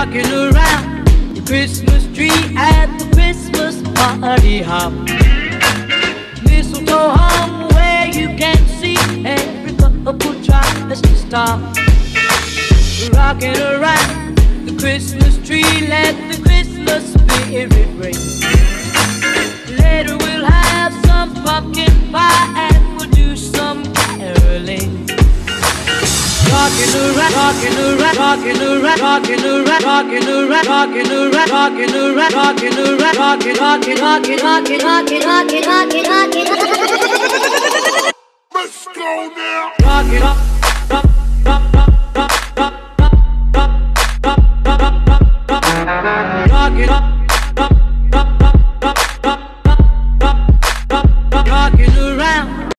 rocking around the Christmas tree at the Christmas party hop. Mistletoe hung where you can see every couple tries to stop. Rocking around the Christmas tree, let the Christmas spirit ring. Later we'll have some pumpkin pie and we'll do some caroling. Rocking around, rocking around, rocking around, rocking around, rocking around, rocking around, rocking around, rocking around, rocking, rocking, rocking, rocking, rocking, rocking, rocking, rocking. Let's go now. Rocking up.